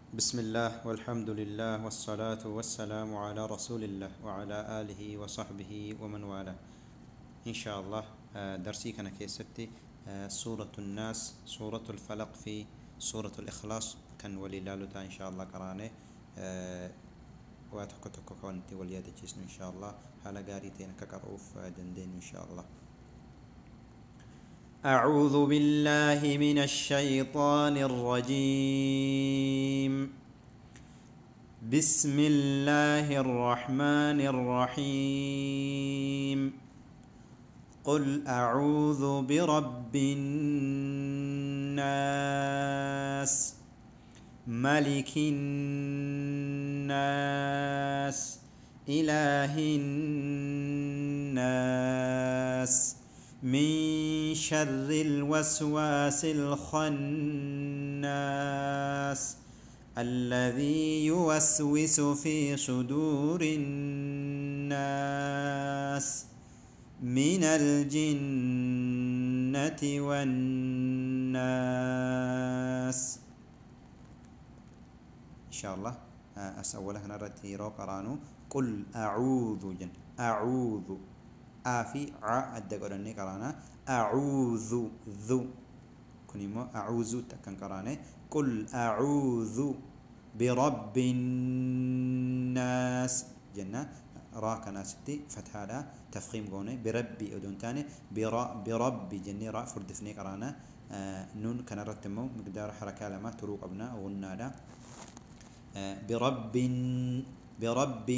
بسم الله والحمد لله والصلاة والسلام على رسول الله وعلى آله وصحبه ومن والاه. إن شاء الله درسي كان كيستي سورة الناس، سورة الفلق، في سورة الإخلاص كان ولي لالتا إن شاء الله قرانه واتكتك كونتي ولياد جسم إن شاء الله حالا قاريتين كقروف دندين إن شاء الله. أعوذ بالله من الشيطان الرجيم. بسم الله الرحمن الرحيم. قل أعوذ برب الناس، ملك الناس، إله الناس، من شر الوسواس الخناس الذي يوسوس في صدور الناس من الجنة والناس. إن شاء الله أسأولها نرتي رو قرانو. قل أعوذ جن أعوذ آفي ع الدقرني قرانا أعوذ ذو كنيمو أعوذ تكن قرانه. قل أعوذ برب الناس جنة راك ناستي فتح هذا تفخيم قوني بربي أدون تاني بربي جني راء فردفني قرانا نون كان رتمو مقدار حركة لما تروق أبناء غنادا برب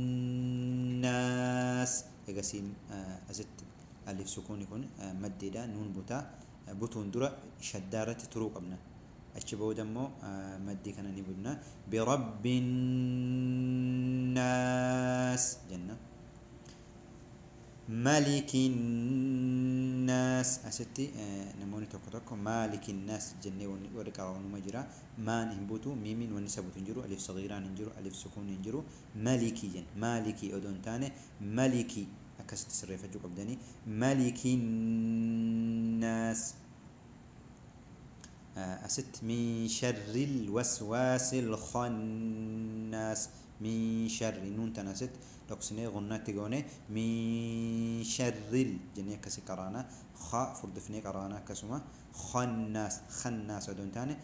الناس يقسم أزت ألف سكون يكون مددا نون بوتا بوتون درا شدارة تروق أبناء أشبه دمو مدي كان نبودنا برب الناس جنة. ملك الناس أستي نموني توكو مالك الناس جنة ورقا ونمجرا مان انبوتو ميمين ونسبو تنجرو ألف صغيران انجرو ألف سكون انجرو مالكي جن مالكي أدون تاني مالكي أكست سريفة جو قبداني ملك الناس أست من شر الوسواس الخناس من شر نون تناست لقسني غنات تقوني من شر الجنية كسي قرانا خاء فردفني قرانا كسما خناس خناس ودون تاني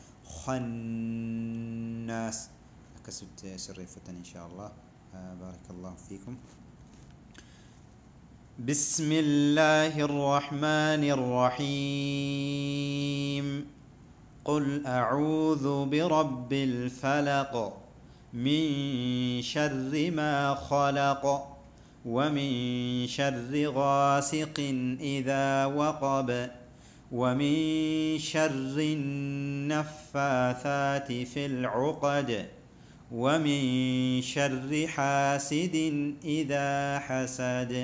خناس كسبت سريفة إن شاء الله. بارك الله فيكم. بسم الله الرحمن الرحيم. قل أعوذ برب الفلق، من شر ما خلق، ومن شر غاسق إذا وقب، ومن شر النفاثات في العقد، ومن شر حاسد إذا حسد.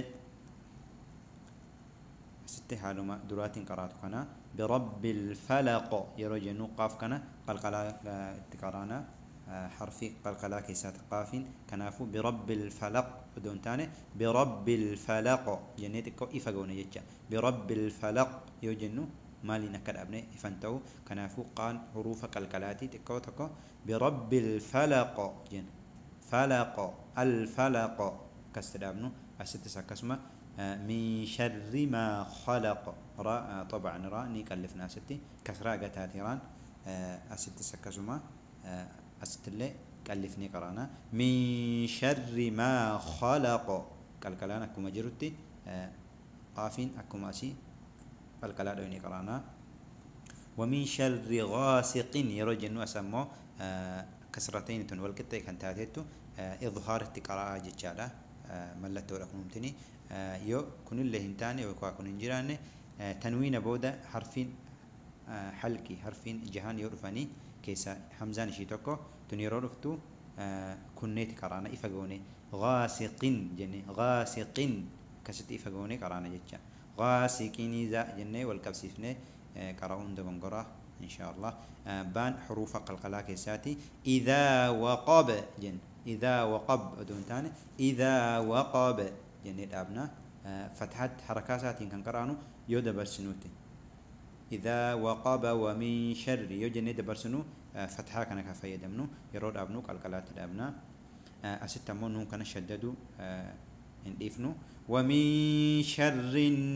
حالو ما درات قرات كنا برب الفلق يرجع نقاف كنا قلقلا تقرانا حرفي قلقلا كيسات قاف كنافو برب الفلق بدون تاني برب الفلق جنيتك إفقون يجا برب الفلق يوجنو مالي نكر أبني إفنتو كنافو قان حروف قلقلاتي تكو تكو برب الفلق جن فلق الفلق كستدابنو أستسا كسمة من شر ما خلق راء طبعا راء نكلفنا ستي كسراء قتاثيران أست سكزما أست اللي كلفني قرانا من شر ما خلق كالكلان أكما جرتي قافين أكما أسي كالكلان دويني قرانا. ومن شر غاسق يرجن أسمو كسرتين تنول كتة كان تاتيتو إظهار التقراء جتشالا ملت ولكم ممتني يو كن اللي هنتاني وكوا كن انجراني تنوين بودا حرفين حلقي حرفين جهان يورفاني كيسا حمزان شيتوكو تنيرو رفتو كنيت قرانا إفقوني غاسقين جني غاسقين كست إفقوني قرانا جتشا غاسقين إذا جني والكبسيفني قراون دبنقرا إن شاء الله. بان حروف قلقلا كيساتي إذا وقب جن إذا وقب دون تاني إذا وقب جنيد أبنا فتحت حركات كان قرانو يودا برسنوتي إذا وقب ومن شر يوجن دبرسنو فتحة كان كفاية دمنو يرود أبنو قلقلات الأبناء أستمون نون كان شددوا إنديفنو ومن شر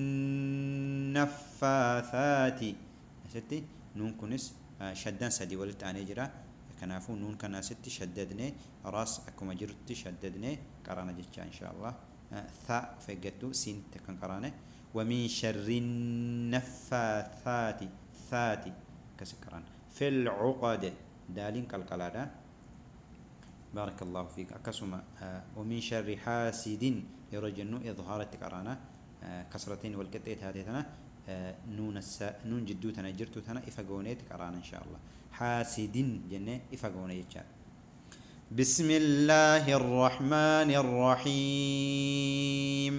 النفاثات أستي نون كنس شدان سدي ولت أنا جرا كنافو نون كان ستي شددني راس أكو جرت شددني قرانا جتشا إن شاء الله ثاء فجتو سين تكن قرانه ومن شر النفاثات ثاتي كسكران في العقد دالين كالكلادا بارك الله فيك أكسما ومن شر حاسد يرجنو إظهار التكرانا كسرتين والكتئت هذه ثنا نون جدو ثنا جرتو ثنا إفقوني تكرانا إن شاء الله حاسد جنة إفقوني يتشار بسم الله الرحمن الرحيم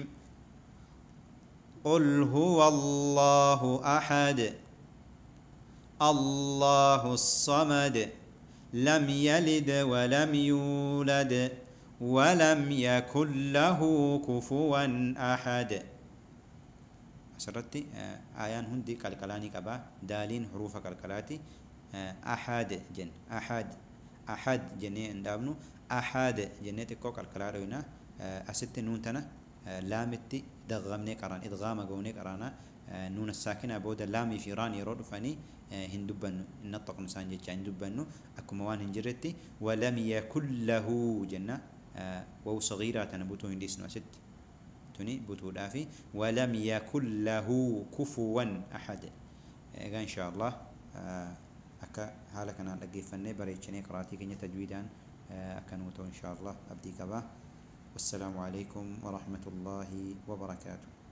قل هو الله أحد الله الصمد لم يلد ولم يولد ولم يكن له كفوا أحد أسرتي آيان هندي كالكلاني كبا دالين حروف كالكلاتي أحد جن أحد جنة اندابنو أحد جنة تكو كالكلاروينا أست نون تنا لامتي دغمني قران إدغام قوني قرانا نون الساكنة بودا لامي في راني رود فاني هندبنو نطق نسان جيتش هندبنو أكو موان هنجرتي ولم يكن له جنة وو صغيرة تنبوتو هنديس نوست توني بوتو دافي ولم يكن له كفوا أحد إن شاء الله أكا حالك أنا لقي فني بريتشني قراتي كني تجويدان أكنوتو إن شاء الله أبدي كبا والسلام عليكم ورحمة الله وبركاته.